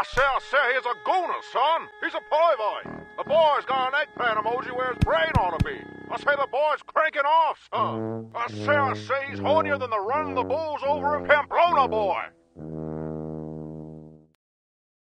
I say, he's a gooner, son. He's a pervert. The boy's got an eggplant emoji where his brain ought to be. I say the boy's cranking off, son. I say, he's hornier than the run of the bulls over in Pamplona, boy.